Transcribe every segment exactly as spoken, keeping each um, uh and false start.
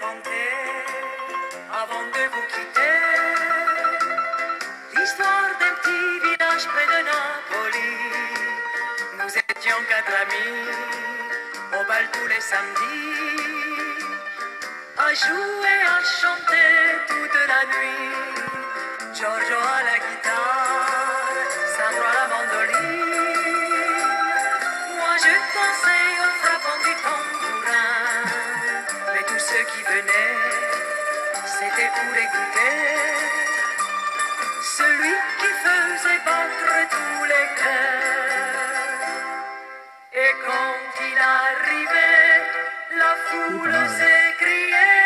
raconter avant de vous quitter l'histoire d'un petit village près de Napoli. Nous étions quatre amis au bal tous les samedis, à jouer, à chanter toute la nuit. Giorgio à la guitare, Sandro à la mandoline. Moi je dansais en frappant du tambourin, mais tous ceux qui venaient, c'était pour écouter celui qui faisait battre tous les cœurs. Et quand il arrivait, la foule s'écriait: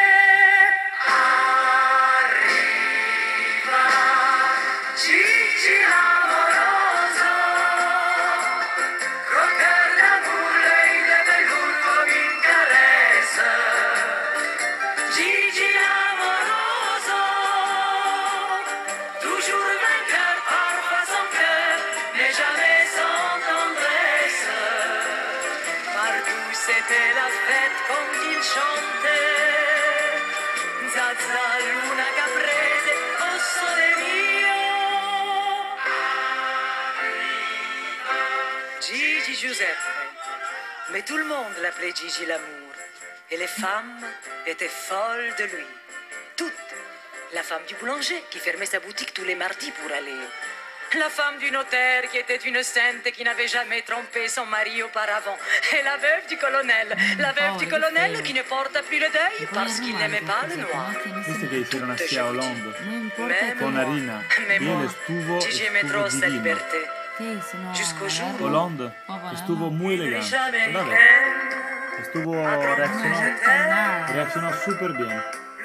arriva Gigi amoroso, croqueur d'amour, l'œil de velours comme une caresse. Gigi amoroso, toujours vainqueur, parfois sans cœur, mais jamais sans tendresse. Partout c'était la fête quand il chantait Zaza, luna caprese, oh sole mio. Gigi Giuseppe, mais tout le monde l'appelait Gigi l'amour, et les femmes étaient folles de lui. Toutes. La femme du boulanger qui fermait sa boutique tous les mardis pour aller. La femme du notaire qui était une sainte et qui n'avait jamais trompé son mari auparavant. Et la veuve du colonel. La veuve du colonel qui ne porta plus le deuil parce qu'il n'aimait pas le noir. Visto che c'era una scia a Hollande Même con Arina, mais moi, io estuvo, Gigi aimait estuvo trop sa divino. liberté. Jusqu'au jour où Hollande estuvo muy elegante, riche ¿verdad? américaine Estuvo a promis reaccionó, je t'aime. reaccionó súper bien.